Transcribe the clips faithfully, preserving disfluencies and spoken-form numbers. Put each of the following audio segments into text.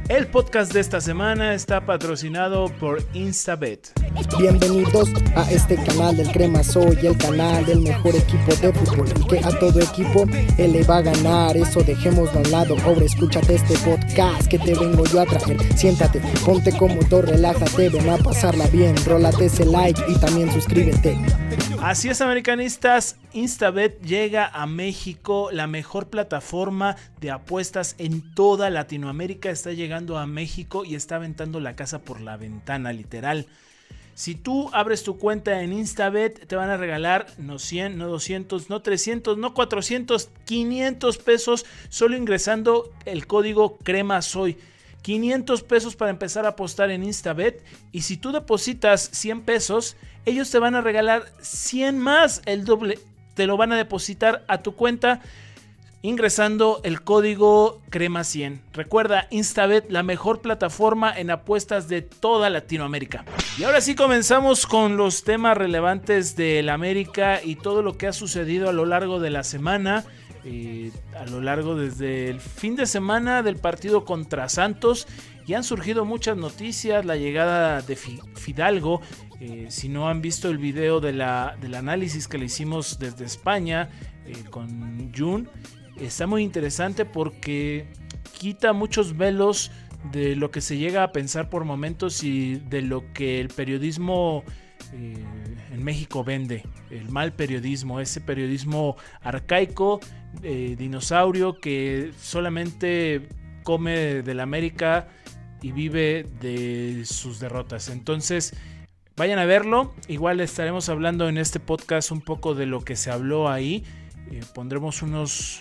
El podcast de esta semana está patrocinado por Instabet. Bienvenidos a este canal del Crema Soy, el canal del mejor equipo de fútbol, y que a todo equipo él le va a ganar. Eso dejémoslo a un lado. Ahora escúchate este podcast que te vengo yo a traer. Siéntate, ponte cómodo, relájate, ven a pasarla bien, rólate ese like y también suscríbete. Así es, americanistas, Instabet llega a México, la mejor plataforma de apuestas en toda Latinoamérica. Está llegando a México y está aventando la casa por la ventana, literal. Si tú abres tu cuenta en Instabet, te van a regalar no cien, no doscientos, no trescientos, no cuatrocientos, quinientos pesos solo ingresando el código CREMASOY. quinientos pesos para empezar a apostar en Instabet, y si tú depositas cien pesos, ellos te van a regalar cien más, el doble. Te lo van a depositar a tu cuenta ingresando el código crema cien. Recuerda, Instabet, la mejor plataforma en apuestas de toda Latinoamérica. Y ahora sí comenzamos con los temas relevantes del América y todo lo que ha sucedido a lo largo de la semana. Eh, a lo largo desde el fin de semana del partido contra Santos, y han surgido muchas noticias. La llegada de Fidalgo, eh, si no han visto el video de la, del análisis que le hicimos desde España eh, con Jun, está muy interesante porque quita muchos velos de lo que se llega a pensar por momentos y de lo que el periodismo Eh, en México vende, el mal periodismo, ese periodismo arcaico, eh, dinosaurio, que solamente come del América y vive de sus derrotas. Entonces vayan a verlo. Igual estaremos hablando en este podcast un poco de lo que se habló ahí. Eh, pondremos unos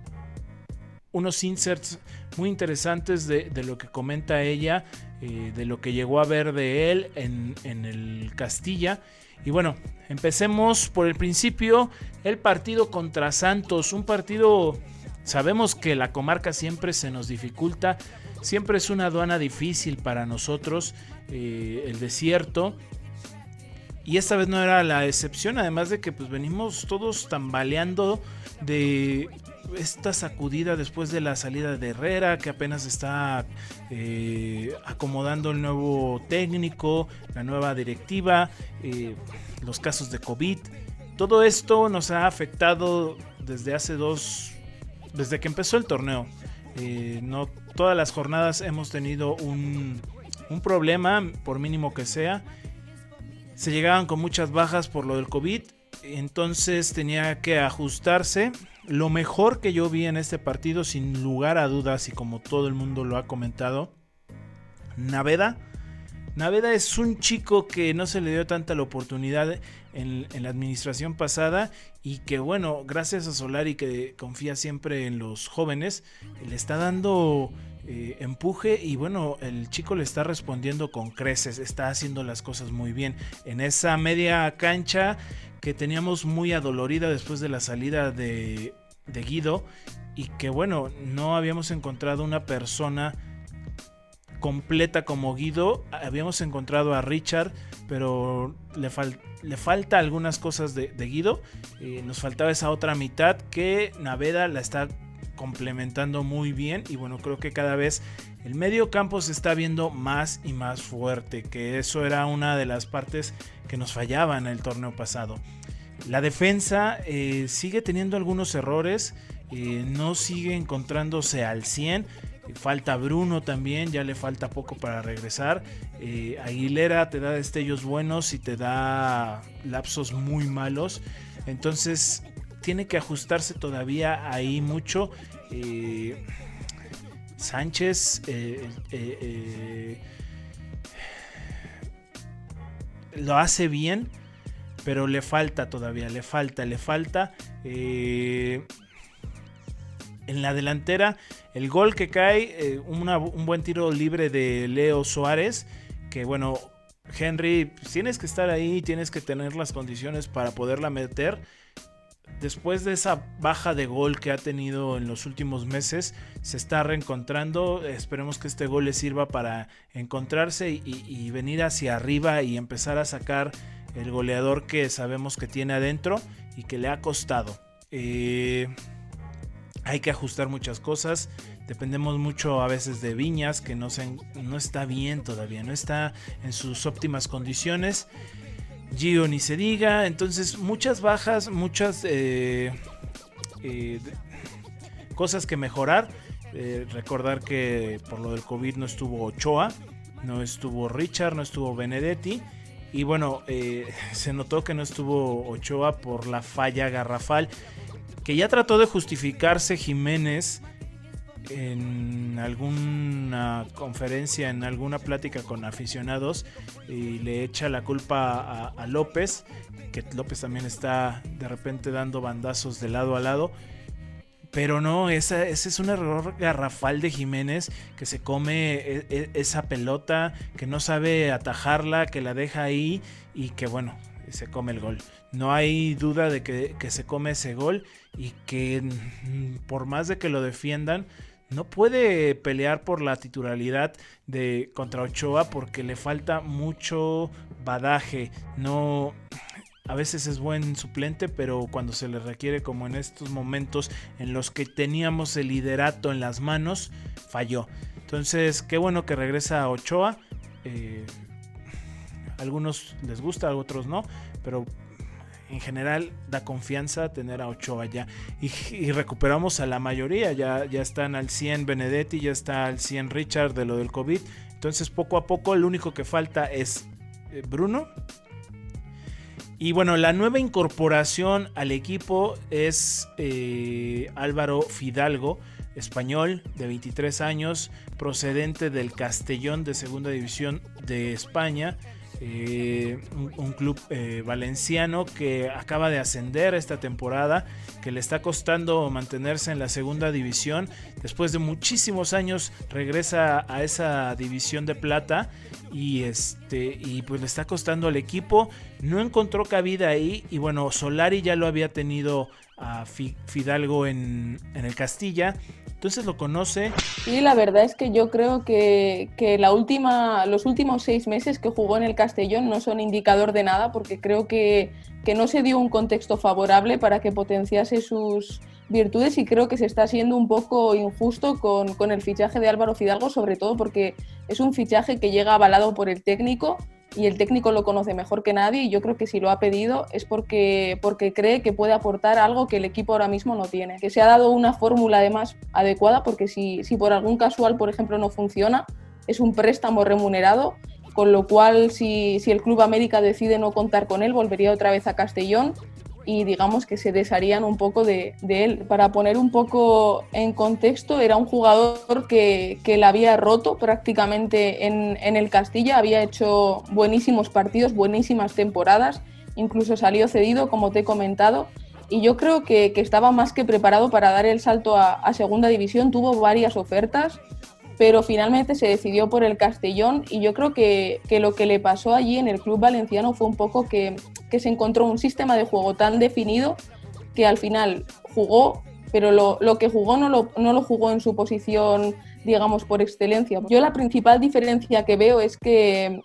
unos inserts muy interesantes de, de lo que comenta ella, eh, de lo que llegó a ver de él en, en el Castilla. Y bueno, empecemos por el principio. El partido contra Santos, un partido, sabemos que la comarca siempre se nos dificulta, siempre es una aduana difícil para nosotros, eh, el desierto. Y esta vez no era la excepción, además de que pues venimos todos tambaleando de esta sacudida después de la salida de Herrera, que apenas está eh, acomodando el nuevo técnico, la nueva directiva, eh, los casos de COVID. Todo esto nos ha afectado desde hace dos, desde que empezó el torneo. Eh, no todas las jornadas hemos tenido un, un problema, por mínimo que sea. Se llegaban con muchas bajas por lo del COVID, entonces tenía que ajustarse. Lo mejor que yo vi en este partido, sin lugar a dudas, y como todo el mundo lo ha comentado, Naveda. Naveda es un chico que no se le dio tanta la oportunidad en, en la administración pasada, y que bueno, gracias a Solari, que confía siempre en los jóvenes, le está dando eh, empuje, y bueno, el chico le está respondiendo con creces, está haciendo las cosas muy bien. En esa media cancha que teníamos muy adolorida después de la salida de, de Guido, y que bueno, no habíamos encontrado una persona completa como Guido. Habíamos encontrado a Richard, pero le, fal- le falta algunas cosas de, de Guido. Eh, nos faltaba esa otra mitad que Naveda la está complementando muy bien, y bueno, creo que cada vez el medio campo se está viendo más y más fuerte, que eso era una de las partes que nos fallaba en el torneo pasado. La defensa eh, sigue teniendo algunos errores, eh, no sigue encontrándose al cien. Falta Bruno también, ya le falta poco para regresar. eh, Aguilera te da destellos buenos y te da lapsos muy malos, entonces tiene que ajustarse todavía ahí mucho. eh, Sánchez eh, eh, eh, lo hace bien, pero le falta todavía, le falta, le falta. Eh, en la delantera, el gol que cae, eh, una, un buen tiro libre de Leo Suárez, que bueno, Henry, pues tienes que estar ahí, tienes que tener las condiciones para poderla meter. Después de esa baja de gol que ha tenido en los últimos meses, se está reencontrando. Esperemos que este gol le sirva para encontrarse y, y venir hacia arriba y empezar a sacar el goleador que sabemos que tiene adentro y que le ha costado. Eh, hay que ajustar muchas cosas. dependemos mucho a veces de Viñas, que no, se, no está bien todavía, no está en sus óptimas condiciones. Gio ni se diga, entonces muchas bajas, muchas eh, eh, cosas que mejorar. Eh, recordar que por lo del COVID no estuvo Ochoa, no estuvo Richard, no estuvo Benedetti. Y bueno, eh, se notó que no estuvo Ochoa por la falla garrafal, que ya trató de justificarse Jiménez en alguna conferencia, en alguna plática con aficionados, y le echa la culpa a, a López, que López también está de repente dando bandazos de lado a lado. Pero no, esa, ese es un error garrafal de Jiménez, que se come e, e, esa pelota, que no sabe atajarla, que la deja ahí y que bueno, se come el gol. No hay duda de que, que se come ese gol y que por más de que lo defiendan, no puede pelear por la titularidad de contra Ochoa porque le falta mucho badaje. No... A veces es buen suplente, pero cuando se le requiere, como en estos momentos en los que teníamos el liderato en las manos, falló. Entonces, qué bueno que regresa a Ochoa. Eh, a algunos les gusta, a otros no, pero en general da confianza tener a Ochoa ya. Y, y recuperamos a la mayoría, ya, ya están al cien Benedetti, ya está al cien Richard de lo del COVID. Entonces, poco a poco, lo único que falta es eh, Bruno. Y bueno, la nueva incorporación al equipo es eh, Álvaro Fidalgo, español de veintitrés años, procedente del Castellón de segunda división de España, eh, un, un club eh, valenciano que acaba de ascender esta temporada, que le está costando mantenerse en la segunda división. Después de muchísimos años regresa a esa división de plata y este y pues le está costando al equipo. No encontró cabida ahí y bueno, Solari ya lo había tenido a Fidalgo en, en el Castilla, entonces lo conoce. Sí, la verdad es que yo creo que, que la última, los últimos seis meses que jugó en el Castellón no son indicador de nada, porque creo que, que no se dio un contexto favorable para que potenciase sus virtudes, y creo que se está siendo un poco injusto con, con el fichaje de Álvaro Fidalgo, sobre todo porque es un fichaje que llega avalado por el técnico, y el técnico lo conoce mejor que nadie, y yo creo que si lo ha pedido es porque, porque cree que puede aportar algo que el equipo ahora mismo no tiene. Que se ha dado una fórmula además adecuada, porque si, si por algún casual, por ejemplo, no funciona, es un préstamo remunerado, con lo cual si, si el Club América decide no contar con él, volvería otra vez a Castellón y digamos que se desharían un poco de, de él. Para poner un poco en contexto, era un jugador que, que la había roto prácticamente en, en el Castilla, había hecho buenísimos partidos, buenísimas temporadas, incluso salió cedido, como te he comentado, y yo creo que, que estaba más que preparado para dar el salto a, a segunda división. Tuvo varias ofertas, pero finalmente se decidió por el Castellón, y yo creo que, que lo que le pasó allí en el club valenciano fue un poco que, que se encontró un sistema de juego tan definido que al final jugó, pero lo, lo que jugó no lo, no lo jugó en su posición, digamos, por excelencia. Yo la principal diferencia que veo es que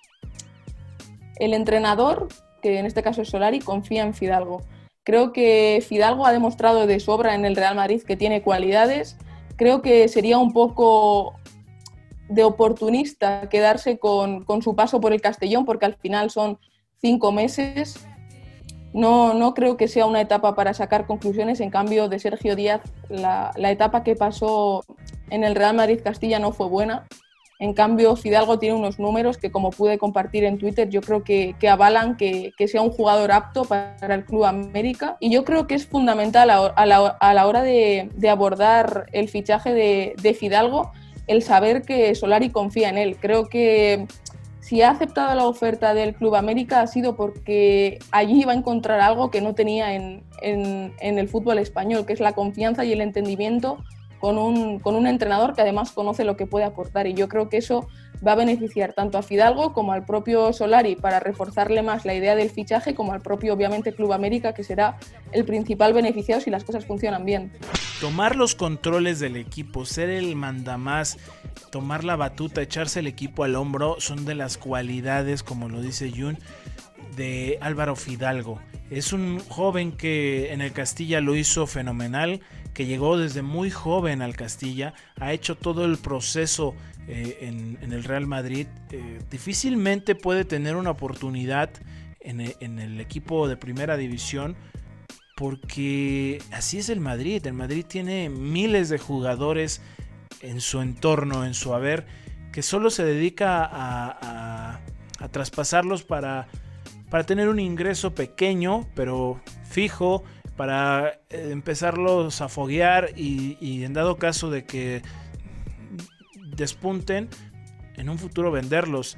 el entrenador, que en este caso es Solari, confía en Fidalgo. Creo que Fidalgo ha demostrado de sobra en el Real Madrid que tiene cualidades. Creo que sería un poco de oportunista quedarse con, con su paso por el Castellón, porque al final son cinco meses. No, no creo que sea una etapa para sacar conclusiones. En cambio, de Sergio Díaz, la, la etapa que pasó en el Real Madrid Castilla no fue buena. En cambio, Fidalgo tiene unos números que, como pude compartir en Twitter, yo creo que, que avalan que, que sea un jugador apto para el Club América. Y yo creo que es fundamental a, a, la, a la hora de, de abordar el fichaje de, de Fidalgo el saber que Solari confía en él. Creo que si ha aceptado la oferta del Club América ha sido porque allí iba a encontrar algo que no tenía en, en, en el fútbol español, que es la confianza y el entendimiento con un, con un entrenador que además conoce lo que puede aportar, y yo creo que eso va a beneficiar tanto a Fidalgo como al propio Solari para reforzarle más la idea del fichaje, como al propio, obviamente, Club América, que será el principal beneficiado si las cosas funcionan bien. Tomar los controles del equipo, ser el mandamás, tomar la batuta, echarse el equipo al hombro, son de las cualidades, como lo dice Jun, de Álvaro Fidalgo. Es un joven que en el Castilla lo hizo fenomenal, que llegó desde muy joven al Castilla, ha hecho todo el proceso eh, en, en el Real Madrid, eh, difícilmente puede tener una oportunidad en el, en el equipo de primera división, porque así es el Madrid. El Madrid tiene miles de jugadores en su entorno, en su haber, que solo se dedica a, a, a traspasarlos para, para tener un ingreso pequeño, pero fijo, para eh, empezarlos a foguear y, y en dado caso de que despunten, en un futuro venderlos.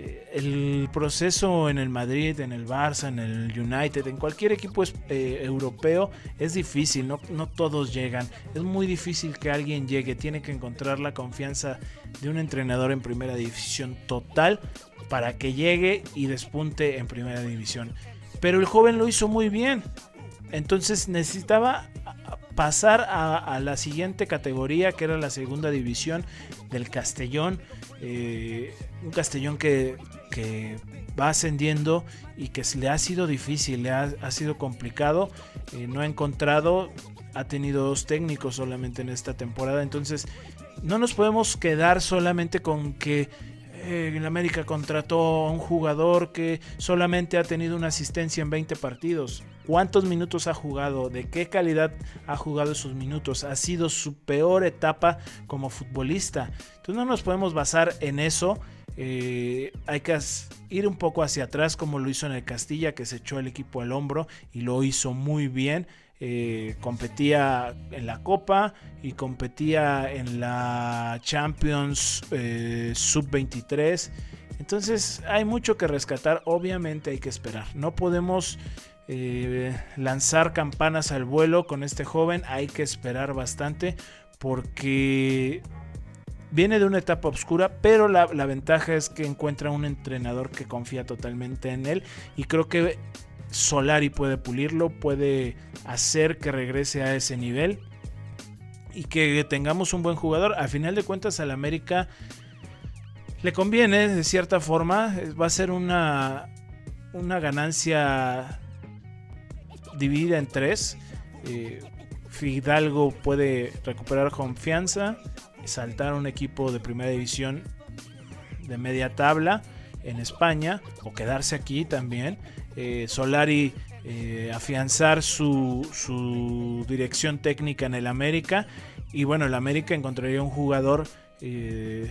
El proceso en el Madrid, en el Barça, en el United, en cualquier equipo eh, europeo es difícil, no, no todos llegan. Es muy difícil que alguien llegue, tiene que encontrar la confianza de un entrenador en primera división total para que llegue y despunte en primera división. Pero el joven lo hizo muy bien, entonces necesitaba pasar a, a la siguiente categoría, que era la segunda división del Castellón. Eh, un Castellón que, que va ascendiendo y que le ha sido difícil, le ha, ha sido complicado, eh, no ha encontrado, ha tenido dos técnicos solamente en esta temporada, entonces no nos podemos quedar solamente con que eh, el América contrató a un jugador que solamente ha tenido una asistencia en veinte partidos. ¿Cuántos minutos ha jugado? ¿De qué calidad ha jugado esos minutos? Ha sido su peor etapa como futbolista. Entonces no nos podemos basar en eso. Eh, hay que ir un poco hacia atrás, como lo hizo en el Castilla, que se echó el equipo al hombro y lo hizo muy bien. Eh, competía en la Copa y competía en la Champions eh, sub veintitrés. Entonces hay mucho que rescatar. Obviamente hay que esperar. No podemos Eh, lanzar campanas al vuelo con este joven, hay que esperar bastante porque viene de una etapa oscura, pero la, la ventaja es que encuentra un entrenador que confía totalmente en él y creo que Solari puede pulirlo, puede hacer que regrese a ese nivel y que tengamos un buen jugador. A final de cuentas al América le conviene de cierta forma, va a ser una, una ganancia dividida en tres. eh, Fidalgo puede recuperar confianza, saltar a un equipo de primera división de media tabla en España o quedarse aquí también. eh, Solari eh, afianzar su, su dirección técnica en el América y bueno, el América encontraría un jugador eh,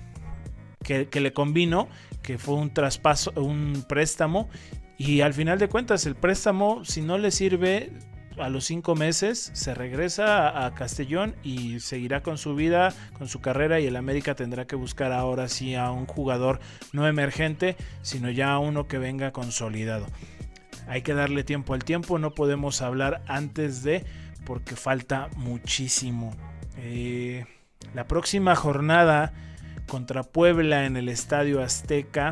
que, que le convino, que fue un traspaso, un préstamo. Y al final de cuentas el préstamo, si no le sirve, a los cinco meses se regresa a, a Castellón y seguirá con su vida, con su carrera, y el América tendrá que buscar ahora sí a un jugador no emergente, sino ya a uno que venga consolidado. Hay que darle tiempo al tiempo, no podemos hablar antes de, porque falta muchísimo. Eh, la próxima jornada contra Puebla en el Estadio Azteca.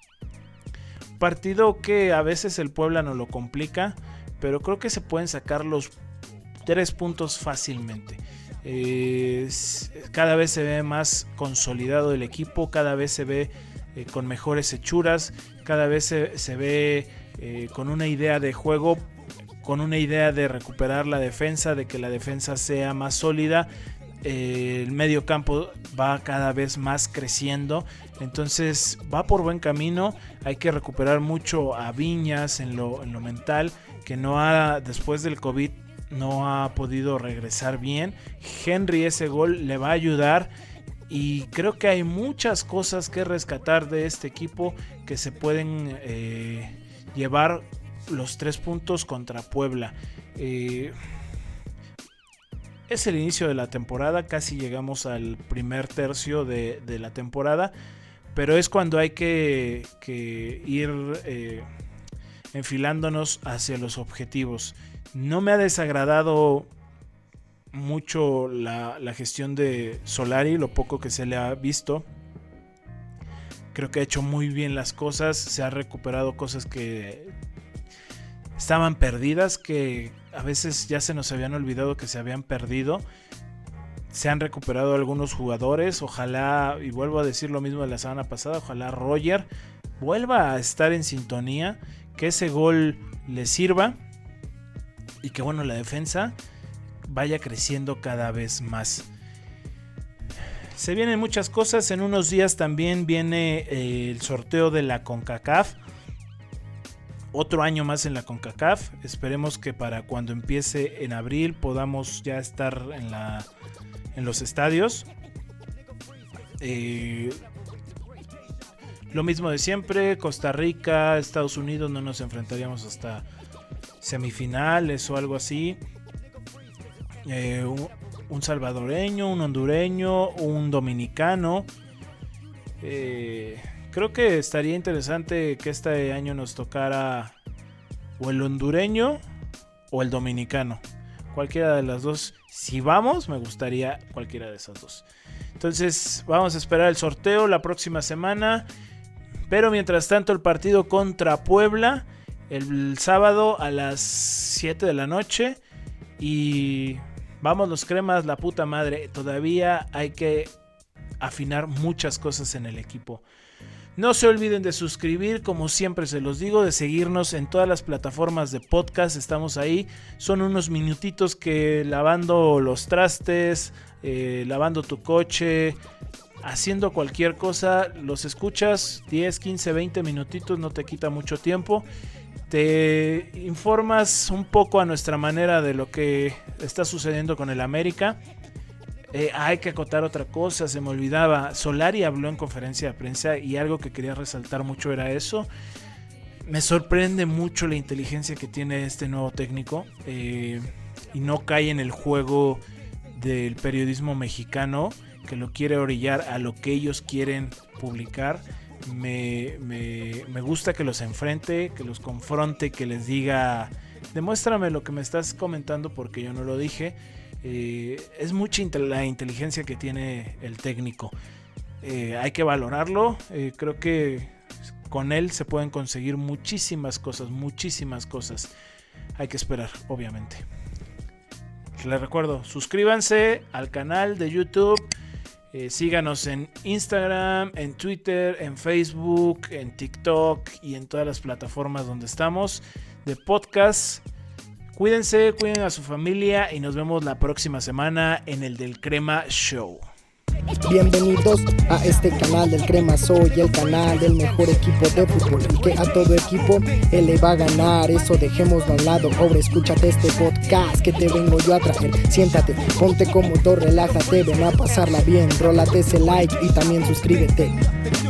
Partido que a veces el Puebla nos lo complica, pero creo que se pueden sacar los tres puntos fácilmente. Eh, cada vez se ve más consolidado el equipo, cada vez se ve eh, con mejores hechuras, cada vez se, se ve eh, con una idea de juego, con una idea de recuperar la defensa, de que la defensa sea más sólida. Eh, el medio campo va cada vez más creciendo, entonces va por buen camino. Hay que recuperar mucho a Viñas en lo, en lo mental, que no ha, después del COVID no ha podido regresar bien. Henry, ese gol le va a ayudar y creo que hay muchas cosas que rescatar de este equipo que se pueden eh, llevar los tres puntos contra Puebla. eh, Es el inicio de la temporada, casi llegamos al primer tercio de, de la temporada, pero es cuando hay que, que ir eh, enfilándonos hacia los objetivos. No me ha desagradado mucho la, la gestión de Solari, lo poco que se le ha visto. Creo que ha hecho muy bien las cosas, se ha recuperado cosas que estaban perdidas, que a veces ya se nos habían olvidado que se habían perdido. Se han recuperado algunos jugadores, ojalá, y vuelvo a decir lo mismo de la semana pasada, ojalá Roger vuelva a estar en sintonía, que ese gol le sirva y que bueno, la defensa vaya creciendo cada vez más. Se vienen muchas cosas. En unos días también viene eh, el sorteo de la CONCACAF. Otro año más en la CONCACAF. Esperemos que para cuando empiece en abril podamos ya estar en, la, en los estadios. Eh, lo mismo de siempre. Costa Rica, Estados Unidos, no nos enfrentaríamos hasta semifinales o algo así. Eh, un, un salvadoreño, un hondureño, un dominicano. Eh, creo que estaría interesante que este año nos tocara o el hondureño o el dominicano. Cualquiera de las dos. Si vamos, me gustaría cualquiera de esas dos. Entonces vamos a esperar el sorteo la próxima semana. Pero mientras tanto, el partido contra Puebla el sábado a las siete de la noche. Y vamos los cremas, la puta madre. Todavía hay que afinar muchas cosas en el equipo. No se olviden de suscribir, como siempre se los digo, de seguirnos en todas las plataformas de podcast. Estamos ahí. Son unos minutitos que lavando los trastes, eh, lavando tu coche, haciendo cualquier cosa, los escuchas diez, quince, veinte minutitos, no te quita mucho tiempo. Te informas un poco a nuestra manera de lo que está sucediendo con el América. Eh, hay que acotar otra cosa, se me olvidaba. Solari habló en conferencia de prensa y algo que quería resaltar mucho era eso. Me sorprende mucho la inteligencia que tiene este nuevo técnico eh, y no cae en el juego del periodismo mexicano que lo quiere orillar a lo que ellos quieren publicar. Me, me, me gusta que los enfrente, que los confronte, que les diga: demuéstrame lo que me estás comentando porque yo no lo dije. Eh, es mucha la inteligencia que tiene el técnico. Eh, hay que valorarlo. Eh, creo que con él se pueden conseguir muchísimas cosas, muchísimas cosas. Hay que esperar, obviamente. Les recuerdo, suscríbanse al canal de YouTube. Eh, síganos en Instagram, en Twitter, en Facebook, en TikTok y en todas las plataformas donde estamos de podcast. Cuídense, cuiden a su familia y nos vemos la próxima semana en el del Crema Show. Bienvenidos a este canal del Crema Soy, el canal del mejor equipo de fútbol y que a todo equipo él le va a ganar. Eso dejémoslo a un lado. Ahora escúchate este podcast que te vengo yo a traer. Siéntate, ponte cómodo, relájate, ven a pasarla bien. Rólate ese like y también suscríbete.